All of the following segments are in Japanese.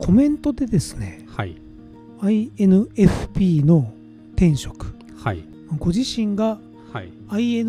コメントでですね、 はい INFP の転職、 はい、 ご自身がはい、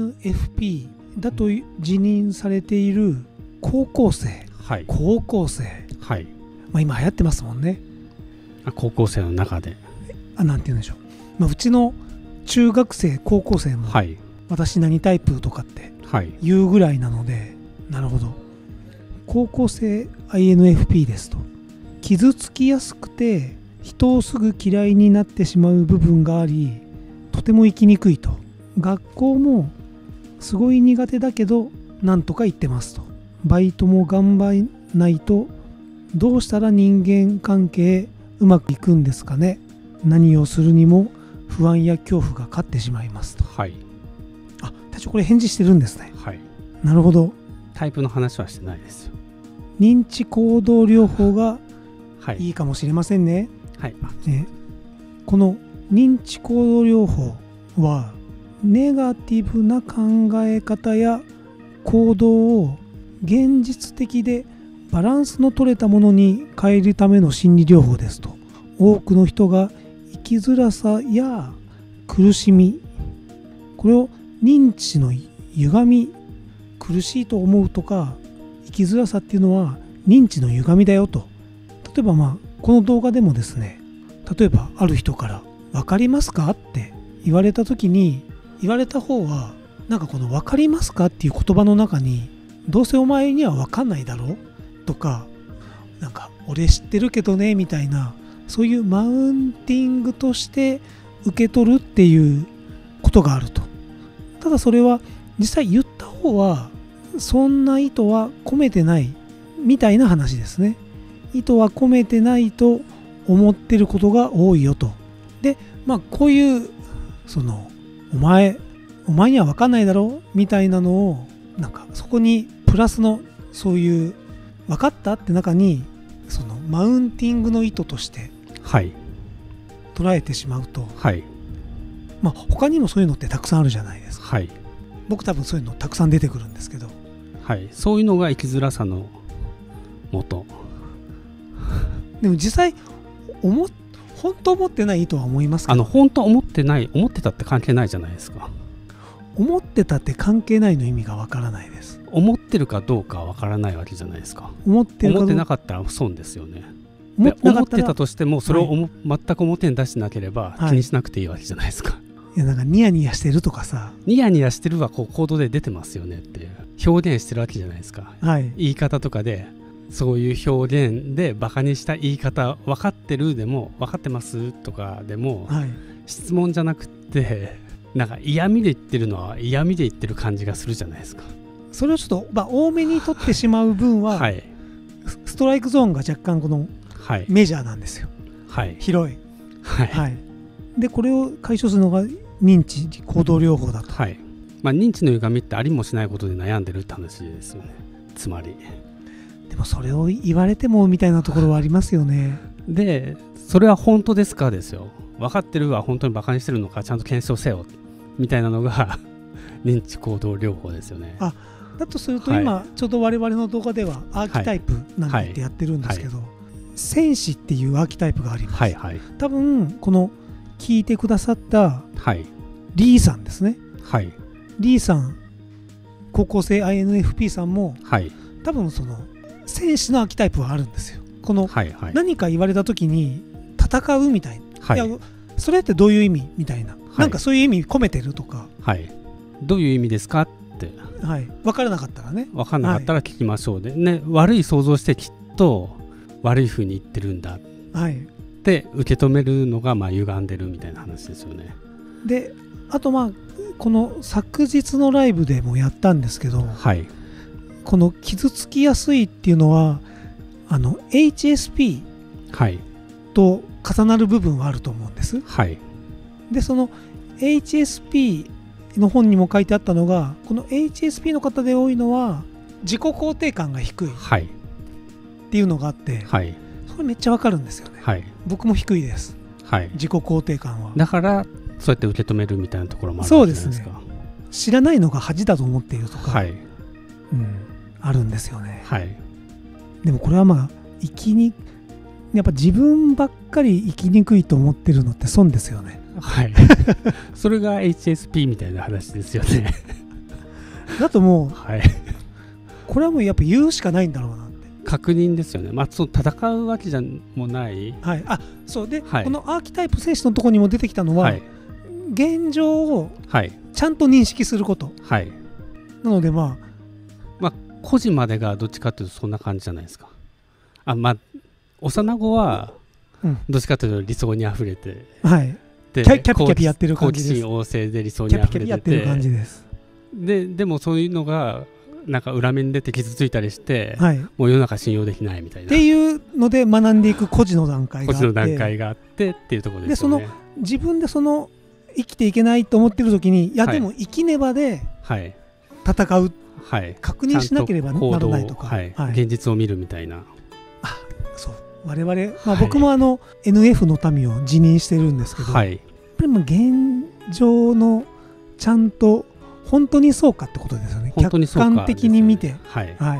INFP だと自認されている高校生、 はい、 はい、今流行ってますもんね。 高校生の中で、 なんて言うんでしょう、うちの中学生高校生も、 はい、 私何タイプとかってはい、 言うぐらいなので、なるほど、高校生 INFP ですと、傷つきやすくて人をすぐ嫌いになってしまう部分があり、とても生きにくいと、学校もすごい苦手だけどなんとか行ってますと、バイトも頑張らないとどうしたら人間関係うまくいくんですかね、何をするにも不安や恐怖が勝ってしまいますと。 はい、 隊長これ返事してるんですね。 はい、 なるほど。 タイプの話はしてないですよ。 認知行動療法がはいいいかもしれませんね。 はい、 この認知行動療法はネガティブな考え方や行動を現実的でバランスの取れたものに変えるための心理療法ですと。多くの人が生きづらさや苦しみ、これを認知の歪み、苦しいと思うとか生きづらさっていうのは認知の歪みだよと。例えばこの動画でもですね、例えばある人から分かりますかって言われた時に、言われた方はなんかこの分かりますかっていう言葉の中に、どうせお前には分かんないだろとか、なんか俺知ってるけどねみたいな、そういうマウンティングとして受け取るっていうことがあると。ただそれは実際言った方はそんな意図は込めてないみたいな話ですね。意図は込めてないと思ってることが多いよと。でこういうお前には分かんないだろみたいなのを、なんかそこにプラスのそういう分かったって中にマウンティングの意図として捉えてしまうと、 はい、 他にもそういうのってたくさんあるじゃないですか。 はい、 僕多分そういうのたくさん出てくるんですけど、 はい、そういうのが生きづらさの元。 でも実際本当思ってないとは思いますけど、 本当思ってない、思ってたって関係ないじゃないですか。 思ってたって関係ないの意味がわからないです。 思ってるかどうかわからないわけじゃないですか。 思ってなかったら損ですよね。 思ってたとしてもそれを全く表に出してなければ気にしなくていいわけじゃないですか。 いやなんかニヤニヤしてるとかさ、 ニヤニヤしてるは行動で出てますよねっていう表現してるわけじゃないですか。言い方とかでそういう表現でバカにした言い方、分かってるでも分かってますとかでも、質問じゃなくてなんか嫌味で言ってるのは嫌味で言ってる感じがするじゃないですか。 それをちょっと、多めに取ってしまう分は、ストライクゾーンが若干このメジャーなんですよ。広い。でこれを解消するのが認知行動療法だと。 認知の歪みってありもしないことで悩んでるって話ですよね。つまりでもそれを言われてもみたいなところはありますよね。 でそれは本当ですかですよ。分かってるは本当にバカにしてるのかちゃんと検証せよみたいなのが認知行動療法ですよね。 だとすると今ちょうど我々の動画ではアーキタイプなんて言ってやってるんですけど、戦士っていうアーキタイプがあります。多分この聞いてくださったリーさんですね。リーさん、高校生 INFP さんも、多分戦士のアーキタイプはあるんですよ。この何か言われた時に戦うみたいな、いやそれってどういう意味みたいな、なんかそういう意味込めてるとか、 どういう意味ですかって、 分からなかったらね、 分からなかったら聞きましょうで、悪い想像してきっと悪い風に言ってるんだって受け止めるのが歪んでるみたいな話ですよね。 であとこの昨日のライブでもやったんですけど、この傷つきやすいっていうのはHSP と重なる部分はあると思うんです。でその HSP の本にも書いてあったのが、この HSP の方で多いのは自己肯定感が低いっていうのがあって、それめっちゃわかるんですよね。僕も低いです、自己肯定感は。 だからそうやって受け止めるみたいなところもあるわけじゃないですか。そうですね。 知らないのが恥だと思っているとか、あるんですよね。でもこれは生きにやっぱ自分ばっかり生きにくいと思ってるのって損ですよね。 はいそれが HSP みたいな話ですよねだともう、 はい、 これはもうやっぱ言うしかないんだろうなって。 確認ですよね。まあそう戦うわけじゃもない、 はい、あそうで、 はい、 このアーキタイプ選手のところにも出てきたのは、はい、現状をちゃんと認識すること、はい、なのでまあ個人までがどっちかというとそんな感じじゃないですか。まあ幼子はどっちかというと理想にあふれて、 はい、でキャピキャピやってる感じです。 好奇心旺盛で理想にあふれてて、キャピキャピやってる感じです。でもそういうのがなんか裏目に出て傷ついたりして、はい、もう世の中信用できないみたいなっていうので学んでいく孤児の段階があってっていうところですよね。 で自分で生きていけないと思ってる時に、いやでも生きねばで戦う、はい、確認しなければならないとか、 はいはい、現実を見るみたいな。 そう我々、僕もNF の民を辞任してるんですけど、はい、やっぱり現状のちゃんと本当にそうかってことですよね。客観的に見て、 はいはい、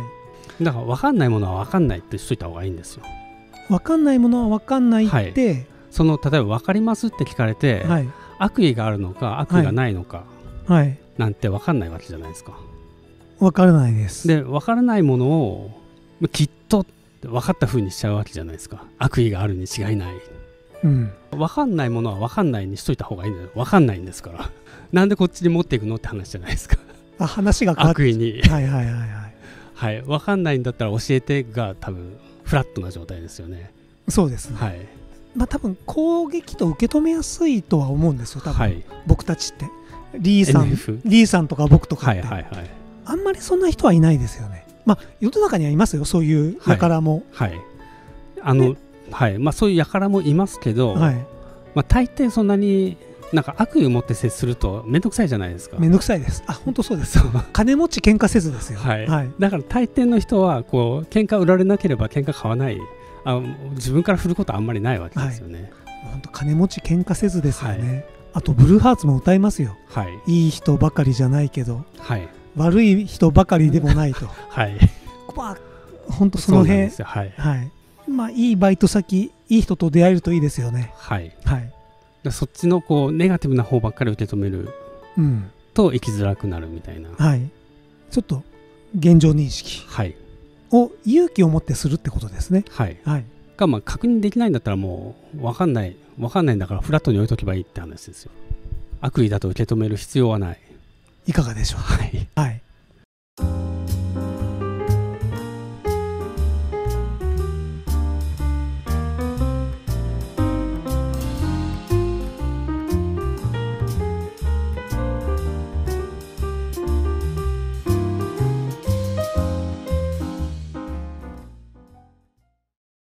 だから分かんないものは分かんないってしといた方がいいんですよ。 分かんないものは分かんないって、はい、 例えば分かりますって聞かれて、はい、悪意があるのか悪意がないのか、はい、なんて分かんないわけじゃないですか。 分からないです。 で分からないものをきっと分かった風にしちゃうわけじゃないですか。悪意があるに違いない、うん、分かんないものは分かんないにしといた方がいいんだよ。分かんないんですからなんでこっちに持っていくのって話じゃないですか。 話が変わって悪意にはいはいはいはい、 はい、分かんないんだったら教えてが多分フラットな状態ですよね。 そうですね、はい、多分攻撃と受け止めやすいとは思うんですよ多分、はい、僕たちってリーさんとか僕とかって、はいはいはい、あんまりそんな人はいないですよね。世の中にはいますよそういう輩も、はいはいはいそういう輩もいますけど、はい大抵そんなになんか悪意を持って接すると面倒くさいじゃないですか。 面倒くさいです。本当そうです。金持ち喧嘩せずですよ。 はいはい、だから大抵の人は喧嘩売られなければ喧嘩買わない、自分から振ることはあんまりないわけですよね。 本当金持ち喧嘩せずですよね。あとブルーハーツも歌いますよ。いい人ばかりじゃないけど、悪い人ばかりでもないと。本当その辺、いいバイト先、いい人と出会えるといいですよね。そっちのネガティブな方ばっかり受け止めると生きづらくなるみたいな、ちょっと現状認識を勇気を持ってするってことですね。が確認できないんだったらもう分かんないんだからフラットに置いとけばいいって話ですよ。悪意だと受け止める必要はない。 いかがでしょうか。